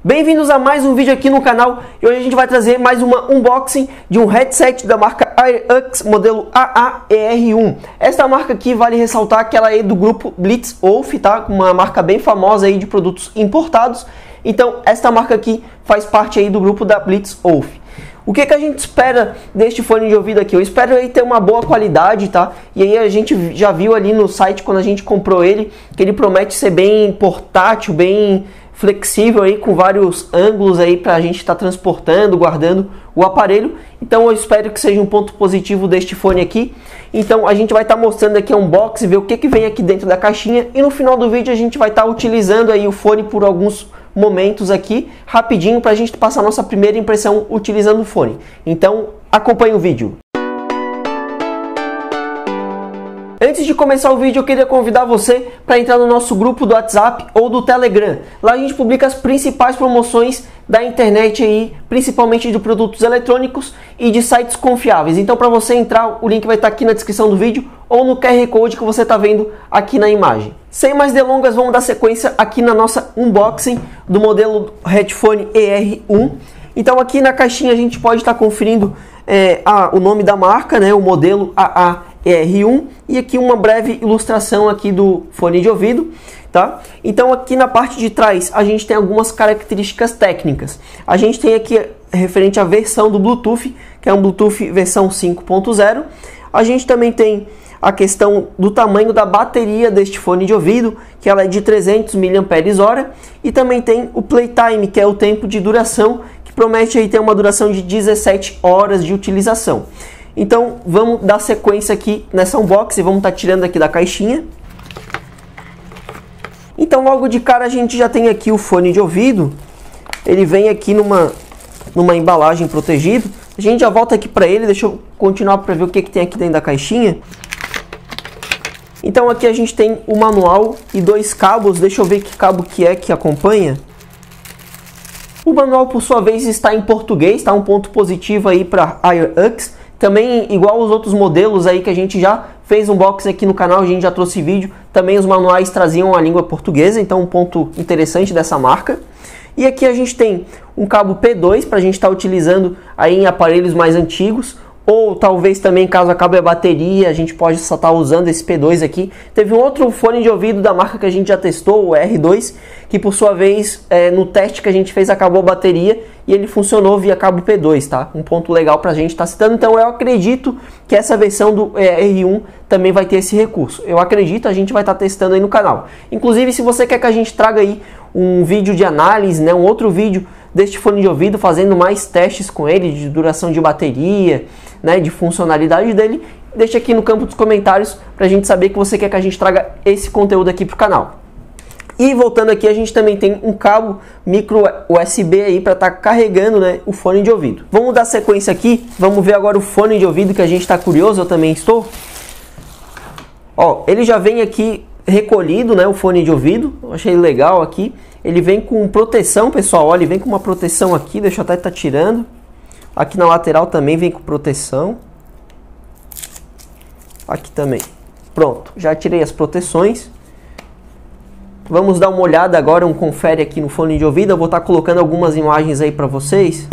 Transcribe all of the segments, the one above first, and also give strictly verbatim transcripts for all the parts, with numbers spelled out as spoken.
Bem-vindos a mais um vídeo aqui no canal e hoje a gente vai trazer mais uma unboxing de um headset da marca AirUX modelo A A E R um. Esta marca aqui vale ressaltar que ela é do grupo Blitzwolf, tá? Uma marca bem famosa aí de produtos importados. Então esta marca aqui faz parte aí do grupo da Blitzwolf. O que, que a gente espera deste fone de ouvido aqui? Eu espero aí ter uma boa qualidade, tá? E aí a gente já viu ali no site quando a gente comprou ele, que ele promete ser bem portátil, bem flexível aí, com vários ângulos aí para a gente estar tá transportando, guardando o aparelho. Então eu espero que seja um ponto positivo deste fone aqui. Então a gente vai estar tá mostrando aqui a unboxing, ver o que, que vem aqui dentro da caixinha. E no final do vídeo a gente vai estar tá utilizando aí o fone por alguns momentos aqui, rapidinho, para a gente passar a nossa primeira impressão utilizando o fone. Então acompanhe o vídeo. Antes de começar o vídeo, eu queria convidar você para entrar no nosso grupo do WhatsApp ou do Telegram. Lá a gente publica as principais promoções da internet aí, principalmente de produtos eletrônicos e de sites confiáveis. Então, para você entrar, o link vai estar aqui na descrição do vídeo ou no Q R Code que você está vendo aqui na imagem. Sem mais delongas, vamos dar sequência aqui na nossa unboxing do modelo headphone E R um. Então, aqui na caixinha a gente pode estar conferindo é, a, o nome da marca, né, o modelo A A E R um, e aqui uma breve ilustração aqui do fone de ouvido, tá? Então aqui na parte de trás a gente tem algumas características técnicas. A gente tem aqui referente à versão do Bluetooth, que é um Bluetooth versão cinco ponto zero. A gente também tem a questão do tamanho da bateria deste fone de ouvido, que ela é de trezentos miliampères-hora, e também tem o playtime, que é o tempo de duração, que promete aí ter uma duração de dezessete horas de utilização. Então vamos dar sequência aqui nessa unboxing, vamos estar tirando aqui da caixinha. Então logo de cara a gente já tem aqui o fone de ouvido, ele vem aqui numa, numa embalagem protegida. A gente já volta aqui para ele, deixa eu continuar para ver o que, que tem aqui dentro da caixinha. Então aqui a gente tem o manual e dois cabos, deixa eu ver que cabo que é que acompanha. O manual por sua vez está em português, tá? Um ponto positivo aí para AirUX. Também, igual os outros modelos aí que a gente já fez um unboxing aqui no canal, a gente já trouxe vídeo, também os manuais traziam a língua portuguesa, então um ponto interessante dessa marca. E aqui a gente tem um cabo P dois para a gente estar tá utilizando aí em aparelhos mais antigos, ou talvez também caso acabe a bateria, a gente pode só estar usando esse P dois aqui. Teve um outro fone de ouvido da marca que a gente já testou, o R dois, que por sua vez, é, no teste que a gente fez, acabou a bateria e ele funcionou via cabo P dois, tá? Um ponto legal pra gente estar tá citando. Então eu acredito que essa versão do R um também vai ter esse recurso. Eu acredito, a gente vai estar tá testando aí no canal. Inclusive, se você quer que a gente traga aí um vídeo de análise, né, um outro vídeo deste fone de ouvido, fazendo mais testes com ele, de duração de bateria, né, de funcionalidade dele, deixa aqui no campo dos comentários pra gente saber que você quer que a gente traga esse conteúdo aqui pro canal. E voltando aqui, a gente também tem um cabo micro U S B aí para estar tá carregando, né, o fone de ouvido. Vamos dar sequência aqui, vamos ver agora o fone de ouvido que a gente está curioso, eu também estou. Ó, ele já vem aqui recolhido, né, o fone de ouvido, eu achei legal aqui. Ele vem com proteção, pessoal, olha, ele vem com uma proteção aqui, deixa eu até estar tá tirando. Aqui na lateral também vem com proteção. Aqui também. Pronto, já tirei as proteções. Vamos dar uma olhada agora, um confere aqui no fone de ouvido. Eu vou estar colocando algumas imagens aí para vocês.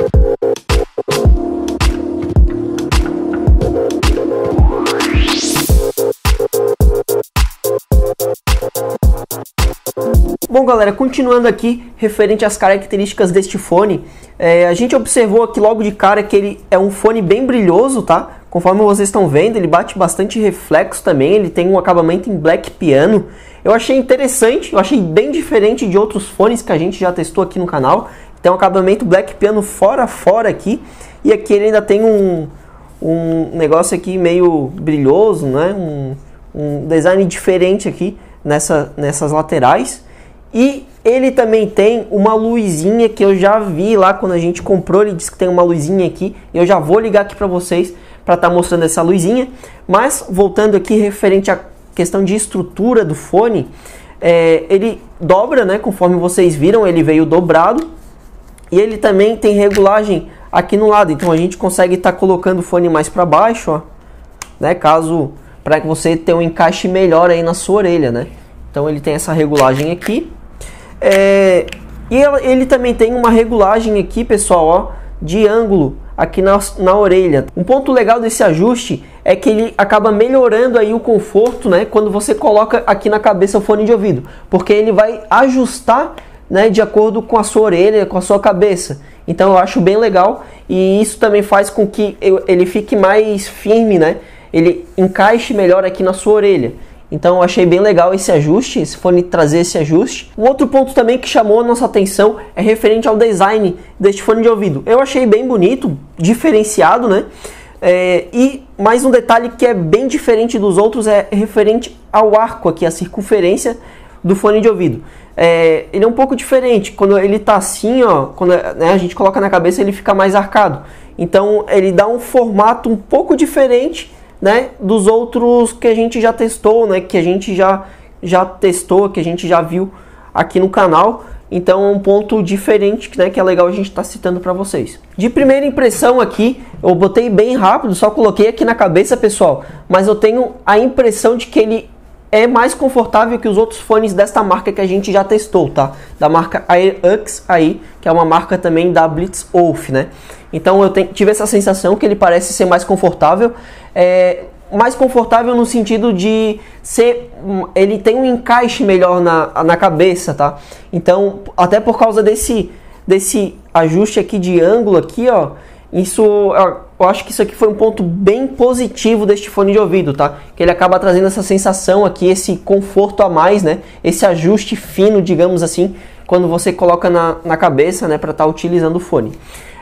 Bom, galera, continuando aqui, referente às características deste fone, é, a gente observou aqui logo de cara que ele é um fone bem brilhoso, tá? Conforme vocês estão vendo, ele bate bastante reflexo também, ele tem um acabamento em black piano. Eu achei interessante, eu achei bem diferente de outros fones que a gente já testou aqui no canal. Tem um acabamento black piano fora fora aqui, e aqui ele ainda tem um, um negócio aqui meio brilhoso, né? Um, um design diferente aqui nessa, nessas laterais. E ele também tem uma luzinha que eu já vi lá quando a gente comprou, ele disse que tem uma luzinha aqui. Eu já vou ligar aqui para vocês para estar tá mostrando essa luzinha. Mas voltando aqui referente à questão de estrutura do fone, é, ele dobra, né? Conforme vocês viram, ele veio dobrado. E ele também tem regulagem aqui no lado, então a gente consegue estar tá colocando o fone mais para baixo, ó, né? Caso, para que você tenha um encaixe melhor aí na sua orelha, né? Então ele tem essa regulagem aqui. É, E ele também tem uma regulagem aqui, pessoal, ó, de ângulo aqui na, na orelha. Um ponto legal desse ajuste é que ele acaba melhorando aí o conforto, né, quando você coloca aqui na cabeça o fone de ouvido, porque ele vai ajustar, né, de acordo com a sua orelha, com a sua cabeça. Então eu acho bem legal, e isso também faz com que ele fique mais firme, né, ele encaixe melhor aqui na sua orelha. Então eu achei bem legal esse ajuste, esse fone trazer esse ajuste. Um outro ponto também que chamou a nossa atenção é referente ao design deste fone de ouvido. Eu achei bem bonito, diferenciado, né? É, e mais um detalhe que é bem diferente dos outros é referente ao arco aqui, a circunferência do fone de ouvido. É, ele é um pouco diferente, quando ele tá assim, ó, quando, né, a gente coloca na cabeça, ele fica mais arcado. Então ele dá um formato um pouco diferente, né, dos outros que a gente já testou, né, que a gente já, já testou, que a gente já viu aqui no canal. Então é um ponto diferente, né, que é legal a gente estar tá citando para vocês. De primeira impressão aqui, eu botei bem rápido, só coloquei aqui na cabeça, pessoal, mas eu tenho a impressão de que ele é mais confortável que os outros fones desta marca que a gente já testou, tá? Da marca AirUX aí, que é uma marca também da Blitzwolf, né? Então eu tenho, tive essa sensação que ele parece ser mais confortável, é, mais confortável no sentido de ser, ele tem um encaixe melhor na, na cabeça, tá? Então, até por causa desse, desse ajuste aqui de ângulo aqui, ó, isso, eu acho que isso aqui foi um ponto bem positivo deste fone de ouvido, tá? Que ele acaba trazendo essa sensação aqui, esse conforto a mais, né? Esse ajuste fino, digamos assim, quando você coloca na, na cabeça, né? Para estar utilizando o fone.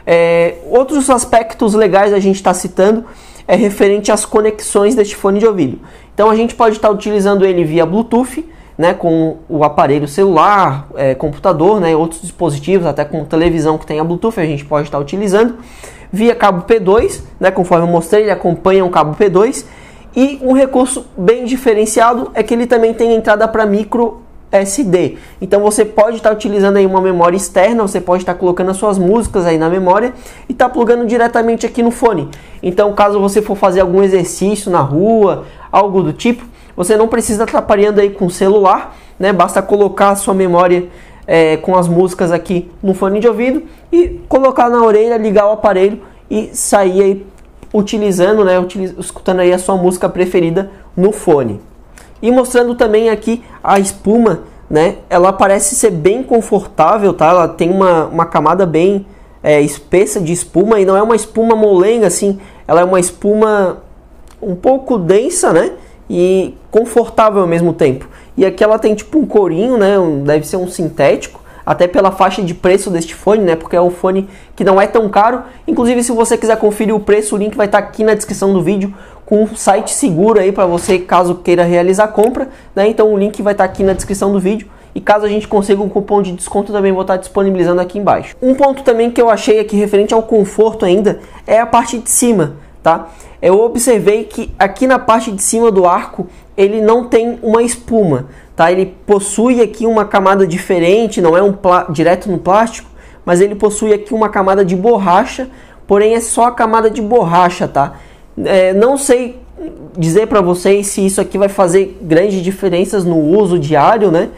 É, outros aspectos legais a gente está citando é referente às conexões deste fone de ouvido. Então a gente pode estar utilizando ele via Bluetooth, né, com o aparelho celular, é, computador, né, outros dispositivos, até com televisão que tenha Bluetooth, a gente pode estar utilizando via cabo P dois, né, conforme eu mostrei, ele acompanha um cabo P dois. E um recurso bem diferenciado é que ele também tem entrada para micro S D. Então você pode estar utilizando aí uma memória externa, você pode estar colocando as suas músicas aí na memória e tá plugando diretamente aqui no fone. Então caso você for fazer algum exercício na rua, algo do tipo, você não precisa estar atrapalhando aí com o celular, né? Basta colocar a sua memória é, com as músicas aqui no fone de ouvido e colocar na orelha, ligar o aparelho e sair aí utilizando, né? Utiliz- escutando aí a sua música preferida no fone. E mostrando também aqui a espuma, né? Ela parece ser bem confortável, tá? Ela tem uma, uma camada bem é, espessa de espuma e não é uma espuma molenga assim. Ela é uma espuma um pouco densa, né? E confortável ao mesmo tempo. E aqui ela tem tipo um corinho, né? Um, deve ser um sintético. Até pela faixa de preço deste fone, né? Porque é um fone que não é tão caro. Inclusive, se você quiser conferir o preço, o link vai estar aqui na descrição do vídeo, com um site seguro aí para você, caso queira realizar a compra, né? Então o link vai estar aqui na descrição do vídeo. E caso a gente consiga um cupom de desconto, também vou estar disponibilizando aqui embaixo. Um ponto também que eu achei aqui referente ao conforto ainda é a parte de cima, tá? Eu observei que aqui na parte de cima do arco ele não tem uma espuma, tá? Ele possui aqui uma camada diferente, não é um direto no plástico, mas ele possui aqui uma camada de borracha, porém é só a camada de borracha, tá? É, não sei dizer para vocês se isso aqui vai fazer grandes diferenças no uso diário, né?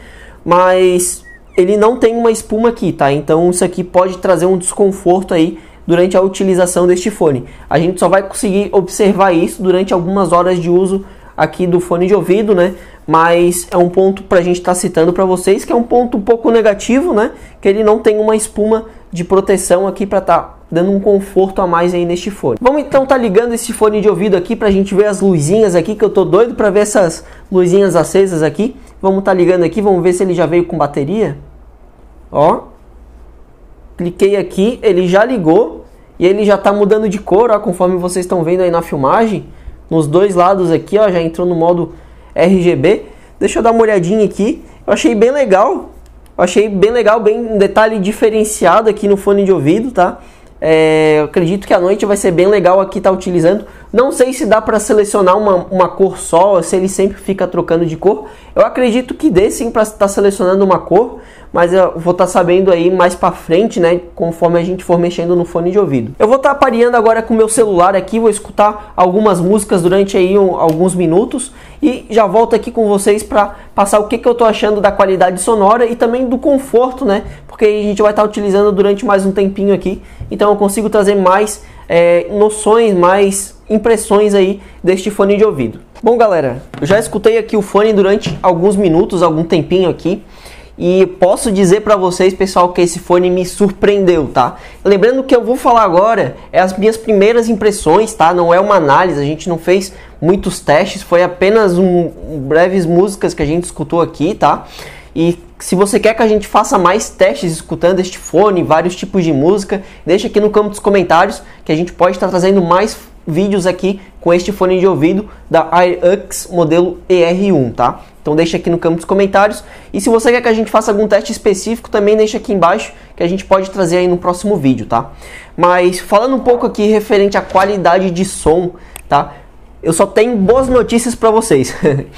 Mas ele não tem uma espuma aqui, tá? Então isso aqui pode trazer um desconforto aí durante a utilização deste fone. A gente só vai conseguir observar isso durante algumas horas de uso aqui do fone de ouvido, né? Mas é um ponto para a gente estar tá citando para vocês, que é um ponto um pouco negativo, né? Que ele não tem uma espuma de proteção aqui para estar tá dando um conforto a mais aí neste fone. Vamos então tá ligando esse fone de ouvido aqui para a gente ver as luzinhas aqui, que eu tô doido para ver essas luzinhas acesas aqui. Vamos tá ligando aqui, vamos ver se ele já veio com bateria. Ó, cliquei aqui, ele já ligou e ele já tá mudando de cor, ó, conforme vocês estão vendo aí na filmagem. Nos dois lados aqui, ó, já entrou no modo R G B. Deixa eu dar uma olhadinha aqui. Eu achei bem legal. Eu achei bem legal, bem um detalhe diferenciado aqui no fone de ouvido, tá? É, eu acredito que à noite vai ser bem legal aqui estar tá utilizando. Não sei se dá para selecionar uma, uma cor só, ou se ele sempre fica trocando de cor. Eu acredito que dê sim para estar tá selecionando uma cor, mas eu vou estar tá sabendo aí mais para frente, né, conforme a gente for mexendo no fone de ouvido. Eu vou estar tá aparelhando agora com o meu celular aqui, vou escutar algumas músicas durante aí um, alguns minutos e já volto aqui com vocês para passar o que, que eu tô achando da qualidade sonora e também do conforto, né? porque a gente vai estar utilizando durante mais um tempinho aqui, então eu consigo trazer mais é, noções, mais impressões aí deste fone de ouvido. Bom galera, eu já escutei aqui o fone durante alguns minutos, algum tempinho aqui, e posso dizer para vocês, pessoal, que esse fone me surpreendeu, tá? Lembrando que eu vou falar agora é as minhas primeiras impressões, tá? Não é uma análise, a gente não fez muitos testes, foi apenas um, um breves músicas que a gente escutou aqui, tá? E se você quer que a gente faça mais testes escutando este fone, vários tipos de música, deixa aqui no campo dos comentários que a gente pode estar trazendo mais vídeos aqui com este fone de ouvido da AirUX modelo E R um, tá? Então deixa aqui no campo dos comentários. E se você quer que a gente faça algum teste específico, também deixa aqui embaixo que a gente pode trazer aí no próximo vídeo, tá? Mas falando um pouco aqui referente à qualidade de som, tá? Eu só tenho boas notícias para vocês.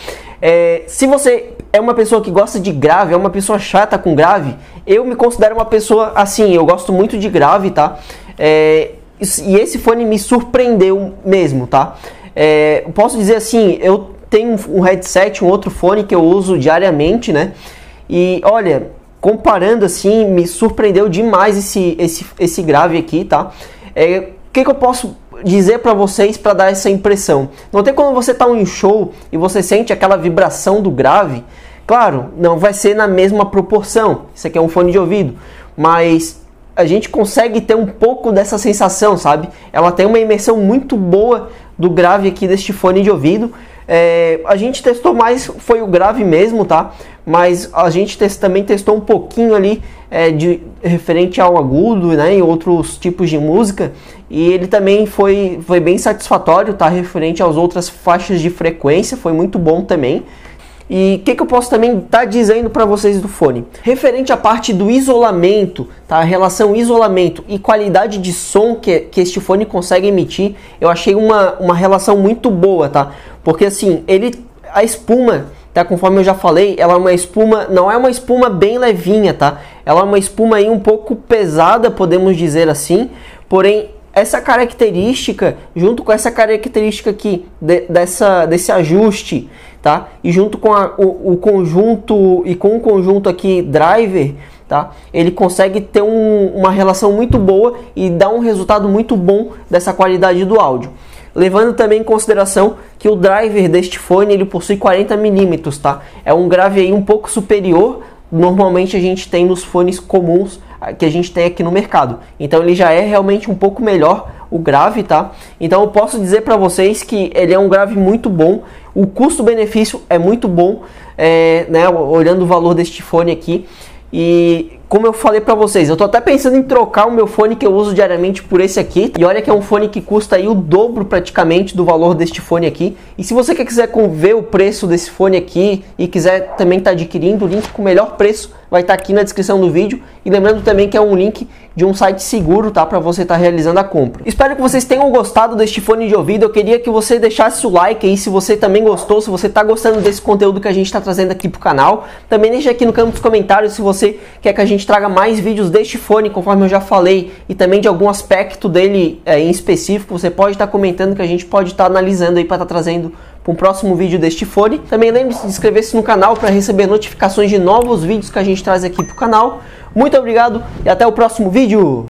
é, se você é uma pessoa que gosta de grave, é uma pessoa chata com grave, eu me considero uma pessoa assim, eu gosto muito de grave, tá? É, e esse fone me surpreendeu mesmo, tá? É, posso dizer assim, eu tenho um headset, um outro fone que eu uso diariamente, né? E olha, comparando assim, me surpreendeu demais esse, esse, esse grave aqui, tá? É, o que, que eu posso dizer para vocês para dar essa impressão? Não tem como você tá em um show e você sente aquela vibração do grave. Claro, não vai ser na mesma proporção. Isso aqui é um fone de ouvido, mas a gente consegue ter um pouco dessa sensação, sabe? Ela tem uma imersão muito boa do grave aqui deste fone de ouvido. É, a gente testou mais, foi o grave mesmo, tá? Mas a gente test, também testou um pouquinho ali é, de referente ao agudo, né? E outros tipos de música. E ele também foi, foi bem satisfatório, tá? Referente às outras faixas de frequência, foi muito bom também. E o que, que eu posso também estar tá dizendo para vocês do fone? Referente à parte do isolamento, tá? A relação isolamento e qualidade de som que, que este fone consegue emitir, eu achei uma, uma relação muito boa, tá? Porque assim, ele, a espuma, tá? Conforme eu já falei, ela é uma espuma, não é uma espuma bem levinha, tá? Ela é uma espuma aí um pouco pesada, podemos dizer assim, porém essa característica, junto com essa característica aqui, de, dessa, desse ajuste, tá? E junto com a, o, o conjunto, e com o conjunto aqui driver, tá? Ele consegue ter um, uma relação muito boa e dar um resultado muito bom dessa qualidade do áudio. Levando também em consideração que o driver deste fone, ele possui quarenta milímetros, tá? É um grave aí um pouco superior, normalmente a gente tem nos fones comuns que a gente tem aqui no mercado. Então ele já é realmente um pouco melhor o grave, tá? Então eu posso dizer para vocês que ele é um grave muito bom. O custo-benefício é muito bom, é, né? Olhando o valor deste fone aqui. E como eu falei para vocês, eu tô até pensando em trocar o meu fone que eu uso diariamente por esse aqui. E olha que é um fone que custa aí o dobro praticamente do valor deste fone aqui. E se você quiser ver o preço desse fone aqui e quiser também estar tá adquirindo, o link com o melhor preço vai estar tá aqui na descrição do vídeo. E lembrando também que é um link de um site seguro, tá? Para você estar tá realizando a compra. Espero que vocês tenham gostado deste fone de ouvido. Eu queria que você deixasse o like aí se você também gostou, se você está gostando desse conteúdo que a gente está trazendo aqui pro canal. Também deixa aqui no campo dos comentários se você quer que a gente traga mais vídeos deste fone, conforme eu já falei, e também de algum aspecto dele é, em específico. Você pode estar tá comentando que a gente pode estar tá analisando aí para estar tá trazendo para um próximo vídeo deste fone. Também lembre-se de inscrever-se no canal para receber notificações de novos vídeos que a gente traz aqui pro canal. Muito obrigado e até o próximo vídeo!